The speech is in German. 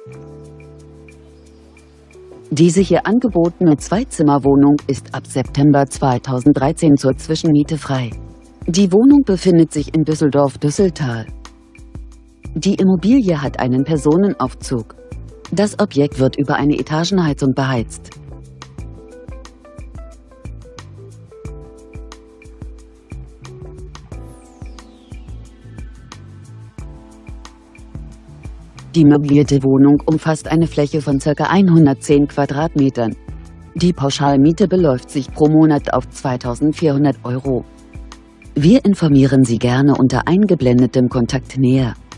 Diese hier angebotene Zweizimmerwohnung ist ab September 2013 zur Zwischenmiete frei. Die Wohnung befindet sich in Düsseldorf-Düsseltal. Die Immobilie hat einen Personenaufzug. Das Objekt wird über eine Etagenheizung beheizt. Die möblierte Wohnung umfasst eine Fläche von ca. 110 Quadratmetern. Die Pauschalmiete beläuft sich pro Monat auf 2.400 €. Wir informieren Sie gerne unter eingeblendetem Kontakt näher.